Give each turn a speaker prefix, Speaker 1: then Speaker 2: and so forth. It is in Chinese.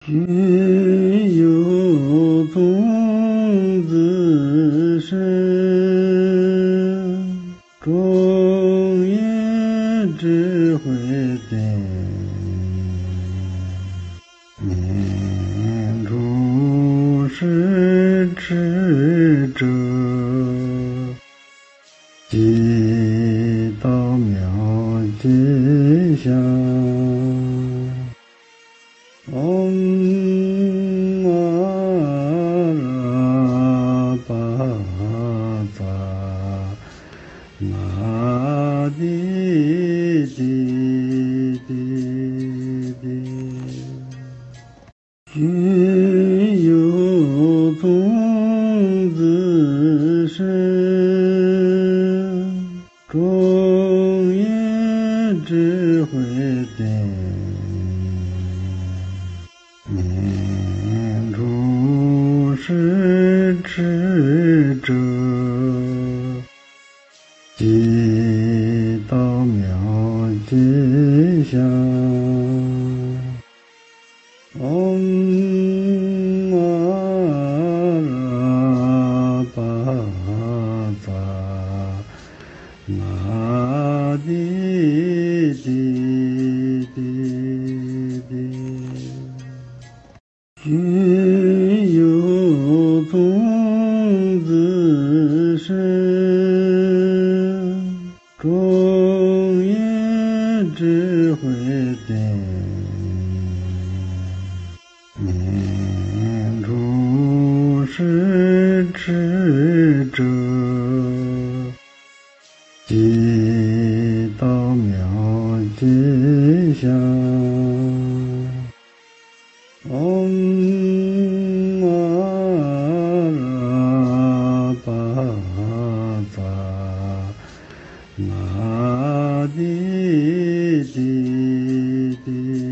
Speaker 1: 具有种子身，种业智慧定，明处是智者，即道妙吉祥。唵嘛呢叭叭那滴滴滴滴，具有种子身，种业智慧定，明处是智者，即道妙吉祥。唵嘛呢叭叭那滴滴滴滴，具有种子身，种业智慧定，明处是智者，即道妙吉祥。唵嘛呢叭叭那滴滴滴。